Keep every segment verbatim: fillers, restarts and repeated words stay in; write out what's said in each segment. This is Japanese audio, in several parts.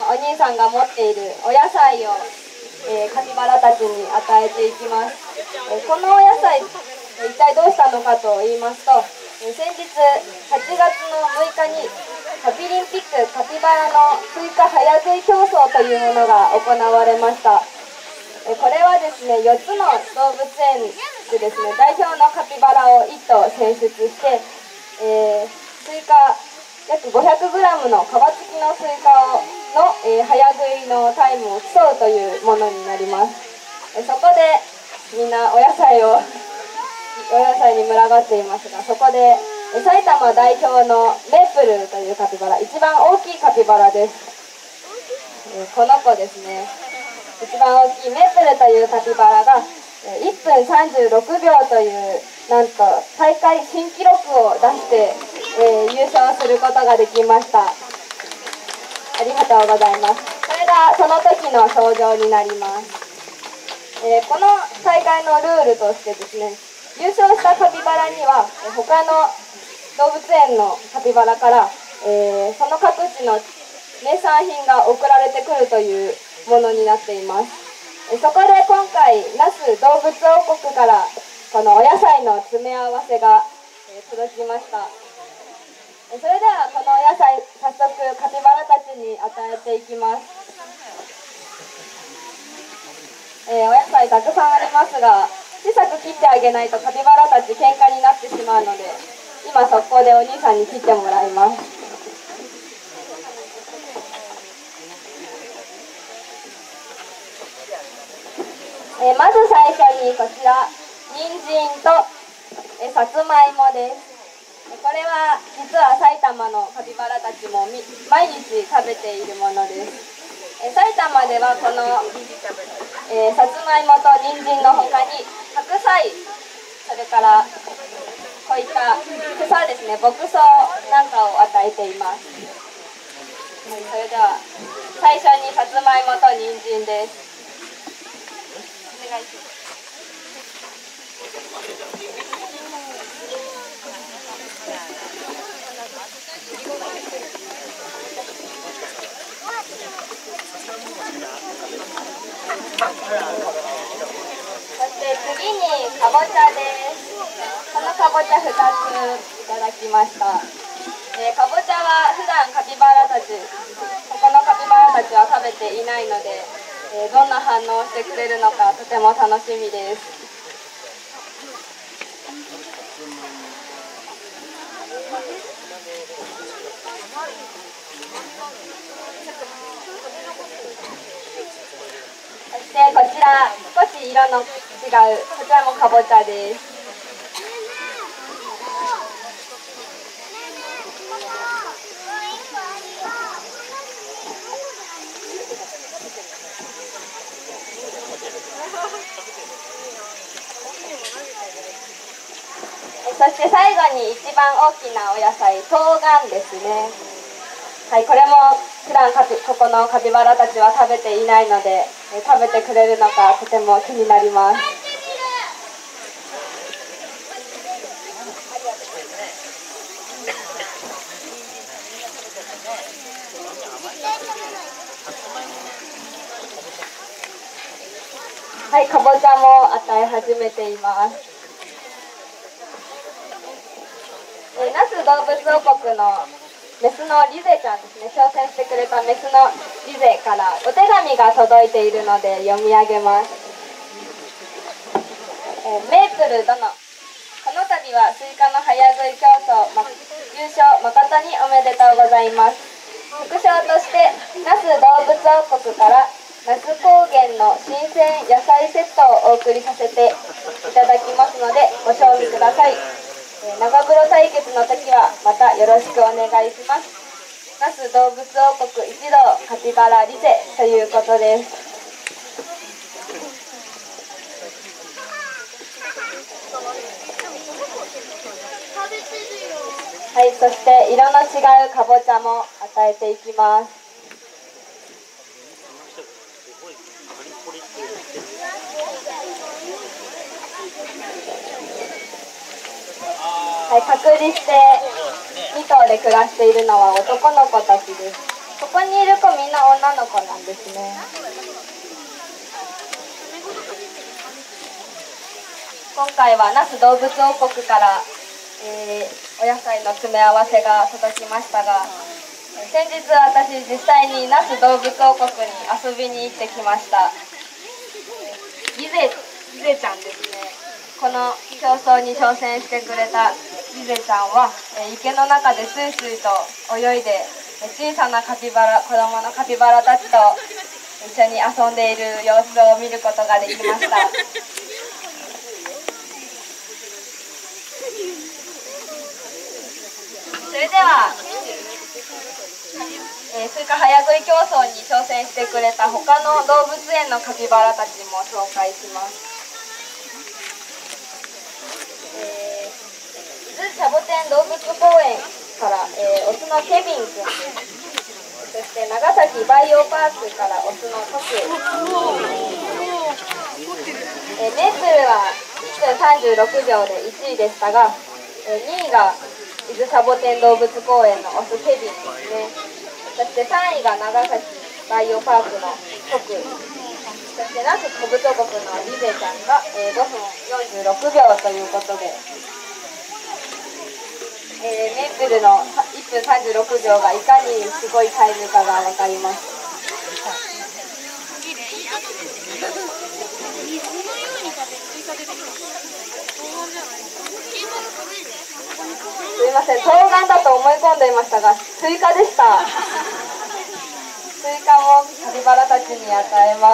お兄さんが持っているお野菜を、えー、カピバラたちに与えていきます。えー、このお野菜、一体どうしたのかと言いますと、えー、先日はちがつのむいかにカピリンピックカピバラのスイカ早食い競争というものが行われました。えー、これはですね、よっつの動物園でですね、代表のカピバラをいっとう選出して、えー、スイカ約 ごひゃくグラム の皮付きのスイカをの、えー、早食いのタイムを競うというものになります。えー、そこでみんなお野菜をお野菜に群がっていますが、そこで、えー、埼玉代表のメープルというカピバラ、一番大きいカピバラです。えー、この子ですね、一番大きいメープルというカピバラがいっぷんさんじゅうろくびょうというなんと大会新記録を出して、えー、優勝することができました。ありがとうございます。これがその時の賞状になります。えー、この大会のルールとしてですね、優勝したカピバラには他の動物園のカピバラから、えー、その各地の名産品が送られてくるというものになっています。そこで今回那須動物王国からこのお野菜の詰め合わせが届きました。それではこのお野菜早速カピバラたちに与えていきます。えー、お野菜たくさんありますが、小さく切ってあげないとカピバラたち喧嘩になってしまうので、今速攻でお兄さんに切ってもらいます。えー、まず最初にこちら人参と、えー、さつまいもです。これは実は埼玉のカピバラたちも毎日食べているものです。えー、埼玉ではこの、えー、さつまいもと人参の他に白菜、それからこういった草ですね、牧草なんかを与えています。はい、それでは最初にさつまいもと人参です。お願いします。そして次にかぼちゃです。このかぼちゃふたついただきました。えー、かぼちゃは普段カピバラたち、他のカピバラたちは食べていないので、えー、どんな反応をしてくれるのかとても楽しみです。そしてこちら少し色の違うこちらもかぼちゃです。そして最後に一番大きなお野菜、冬瓜ですね。はい、これも普段カピここのカピバラたちは食べていないので、え食べてくれるのかとても気になります。はい、かぼちゃも与え始めています。え那須動物王国のメスのリゼちゃんですね、挑戦してくれたメスのリゼからお手紙が届いているので読み上げます。えー、メープル殿、この度はスイカの早食い競争、ま、優勝誠におめでとうございます。副賞として那須動物王国から那須高原の新鮮野菜セットをお送りさせていただきますのでご賞味ください。長風呂対決の時はまたよろしくお願いします。那須動物王国一同カピバラリゼということです。はい、そして色の違うかぼちゃも与えていきます。はい、隔離してに頭で暮らしているのは男の子たちです。 ここにいる子みんな女の子なんですね。今回は那須動物王国から、えー、お野菜の詰め合わせが届きましたが、先日私実際に那須動物王国に遊びに行ってきました。ギゼ、ギゼちゃんですね。この競争に挑戦してくれたギゼちゃんは、え池の中でスイスイと泳いで、小さなカピバラ、子供のカピバラたちと一緒に遊んでいる様子を見ることができました。それでは、えー、スイカ早食い競争に挑戦してくれた他の動物園のカピバラたちも紹介します。えー、伊豆シャボテン動物公園から、えー、オスのケビン君です。そして長崎バイオパークからオスのトク、えー、メープルはいっぷんさんじゅうろくびょうでいちいでしたが、えー、にいが伊豆シャボテン動物公園のオスケビンですね。そしてさんいが長崎バイオパークのトク、そして那須古武祖国のリゼちゃんが、えー、ごふんよんじゅうろくびょうということで、えー、メープルのいっぷんさんじゅうろくびょうがいかにすごいタイムかが分かります。すいません、冬瓜だと思い込んでいましたが、スイカでした。スイカもカピバラたちに与えます。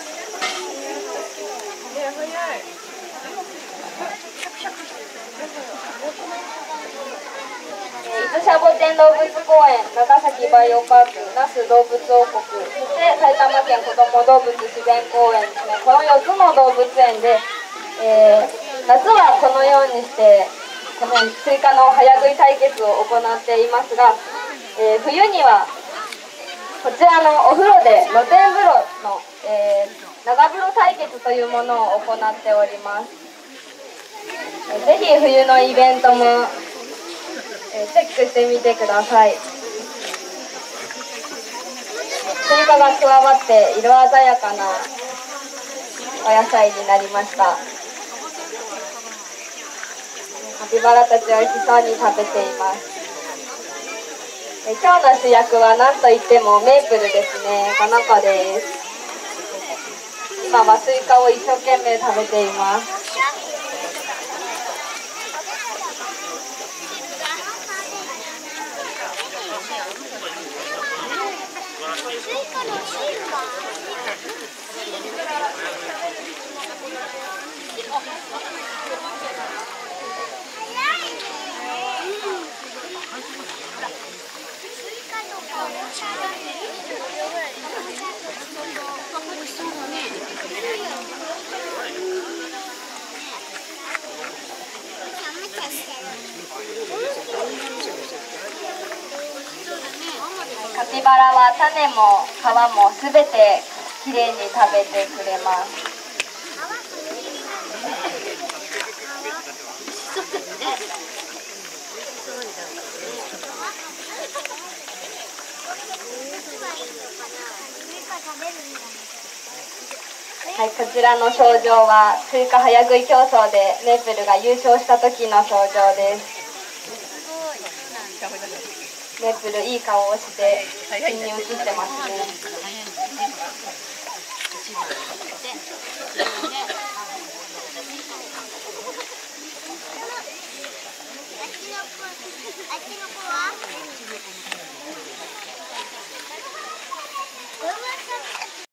伊豆シャボテン動物公園、長崎バイオパーク、那須動物王国、そして埼玉県子ども動物自然公園ですね。このよっつの動物園で、えー、夏はこのようにしてこのスイカの早食い対決を行っていますが、えー、冬にはこちらのお風呂で露天風呂の、えー、長風呂対決というものを行っております。えー、ぜひ冬のイベントも、えー、チェックしてみてください。スイカが加わって色鮮やかなお野菜になりました。カピバラたち美味しそうに食べています。え今日の主役は何といってもメープルですね。この子です。今はスイカを一生懸命食べています。カピバラは種も皮もすべてきれいに食べてくれます。はい、こちらの賞状はスイカ早食い競争でメープルが優勝した時の賞状です。メープルいい顔をして写真に写ってますね。